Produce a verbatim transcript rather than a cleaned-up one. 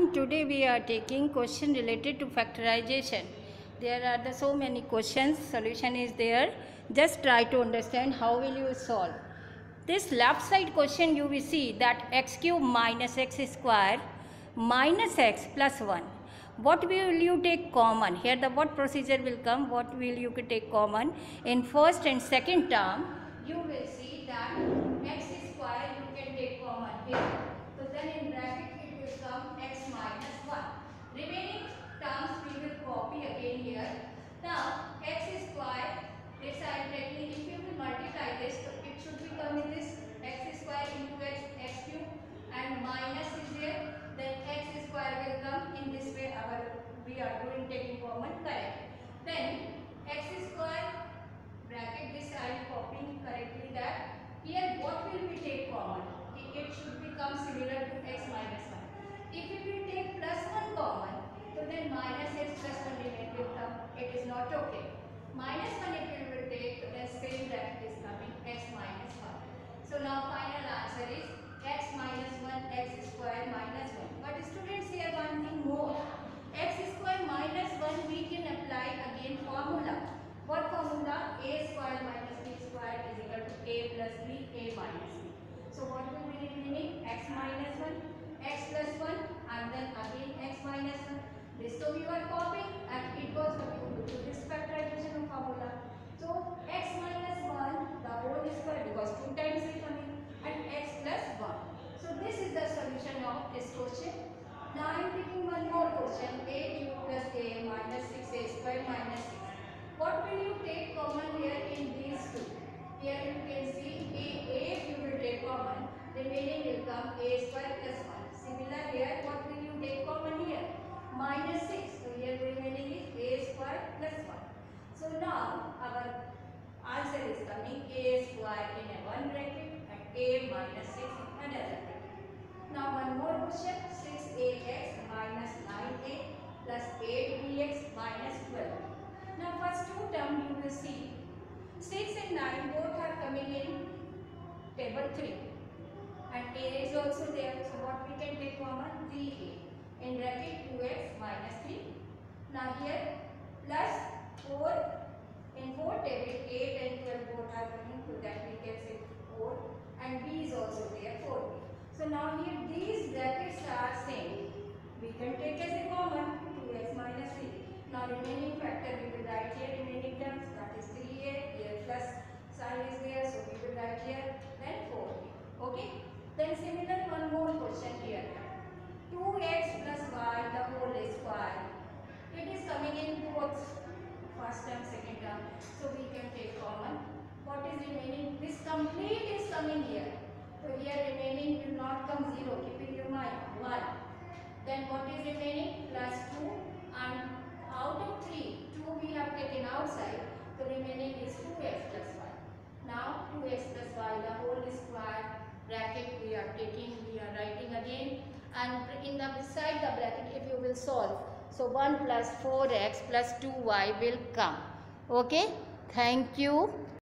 everyone, today we are taking question related to factorization. There are the so many questions, solution is there. Just try to understand how will you solve. This left side question you will see that x cube minus x square minus x plus one. What will you take common? Here the what procedure will come, what will you take common? In first and second term, you will see that x square you can take common here. So then in bracket it will come x minus one. Remaining terms we will copy again here. Now x square, this I am taking, if you will multiply this, so it should become in this x square into x, x cube, and minus is there, then x square will come in this way. Our we are doing taking common, correct. Then x square bracket, this I am copying correctly, that here what will we take common? It should become similar to x minus one. If we will take plus one common, so then minus x plus one remain will come. It is not okay. Minus one if we will take, then same bracket is coming x minus one. So now final answer is x minus one, x square minus one. But students, here one thing more. X square minus one we can apply again formula. What formula? A square minus b square is equal to a plus b, a minus b. So what will be remaining? X minus one, x plus one, and then again x minus one. This so we were copying and it was due to this factorization of formula. So x minus one, the whole square, because two times is coming, and x plus one. So this is the solution of this question. Now I am taking one more question. A cube plus a minus six a square minus six. What will you take common here in these two? Here you can see a, a you will take common, remaining will come a square plus one. Similar here, what will you take common here? Minus six. So here remaining is a square plus one. So now our answer is coming a square in a one bracket and a minus six in another bracket. Now one more question. six a x minus nine a plus eight b x minus twelve. Now first two term you will see six and nine both are coming in table three, and a is also there. So what we can take common? three a in bracket two x minus three. Now here plus four, in four table eight and twelve both are coming, so that we can say four, and b is also there, four b. So now here these brackets are same, we can take as a common two x minus three. Now remaining factor we will write here, remaining terms, that is three a, here plus sign is there, so we will write here, then four b. Okay. Then similar one more question here. two x plus y the whole square. It is coming in both first term, second term, so we can take common. What is remaining? This complete is coming here. So here remaining will not come zero, keep in your mind one. Then what is remaining? Plus two, and out of three, two we have taken outside, so remaining is two x plus y. Now two x plus y the whole square bracket we are taking, we are writing again, and in the beside the bracket if you will solve, so one plus four x plus two y will come. Okay, thank you.